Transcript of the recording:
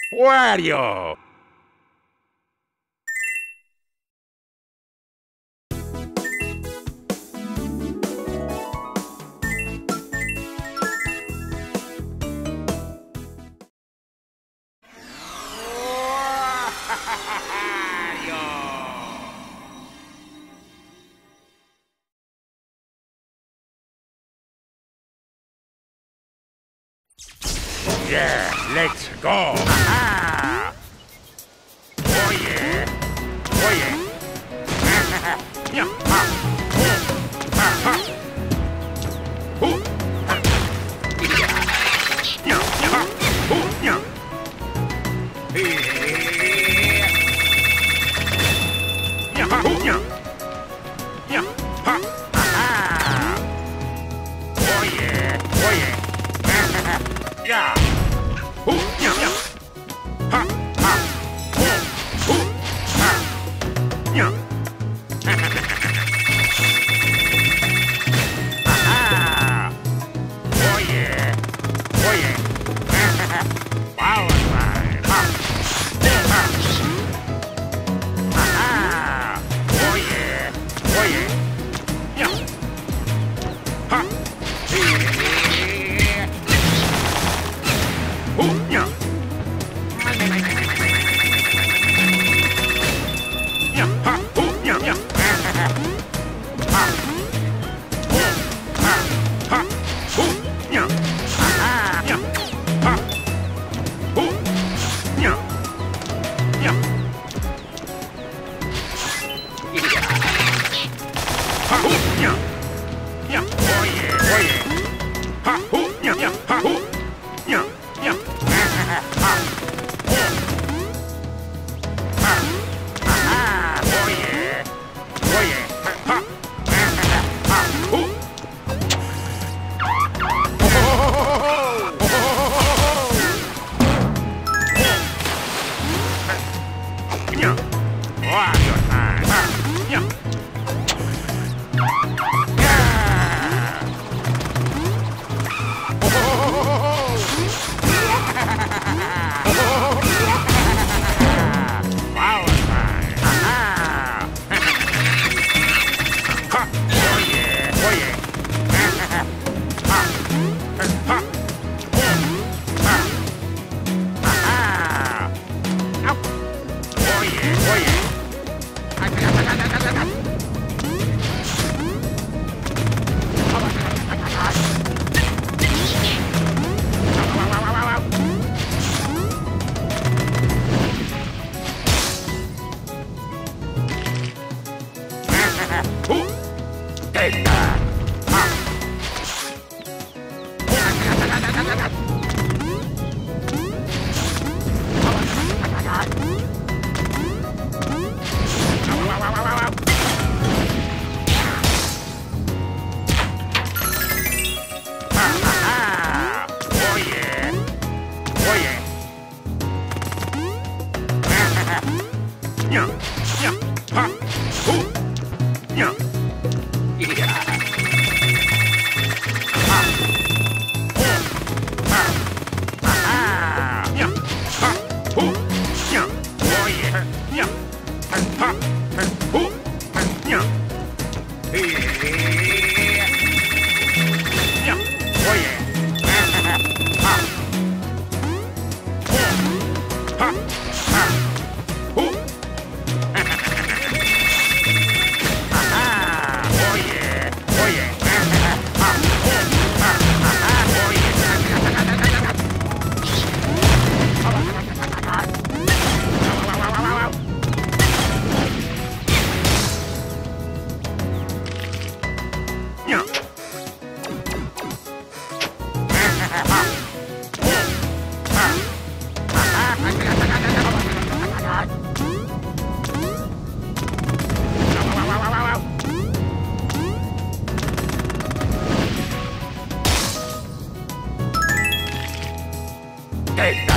Wario! Yeah, let's go! Aha! Oh yeah! Oh yeah! Yeah! Ha! Ha! Ha! Oh! Yeah! Yeah! Ha! Oh! Yeah! Yeah! Ha! Oh! Yeah! Yeah! Ha! Aha! Oh yeah! Oh yeah! Yeah! Oh, yeah, yeah. Ha, ha. Oh, oh, ha. Yeah. Aha. Oh yeah. Oh yeah. Wow, fine. Ha. Ha. Aha. Oh yeah. Oh yeah. Yeah. Ha. Oh, yeah. Yeah, ha, oh, yeah, yeah. Ha. Oh, ha, ha, oh, yeah. Aha, yeah. Ha. Oh, yeah. Yeah. Ha, oh, yeah. Yeah, oh yeah, oh yeah. Ha, oh, yeah, yeah. Ha, oh, yeah, yeah. Ha. Oh. Ha. Aha, oh yeah. Oh yeah. Ha. Ha. Oh. Yeah. Wario Land. Ha. Yeah. Wow, fine. Aha. Ha. Oh yeah. Oh yeah. Ha. Ha. Ha. Aha. Ow. Oh yeah. Oh yeah. Oh. Take that. Ha. Oh yeah. Oh yeah. Yeah. Yeah. Ha. Oh. Yeah. Yeah. Ha. Oh. Ha. Aha. Yeah. Ha. Oh. Yeah. Oh yeah. Yeah. Ha. Oh. Yeah. Yeah. Oh yeah. Ha. Oh. Ha. Ha. Oh. Aha. Oh yeah. Oh yeah. Ha. Oh. Ha. Aha. Oh yeah. Yeah. Ha. Oh. Ha. Aha. Take that.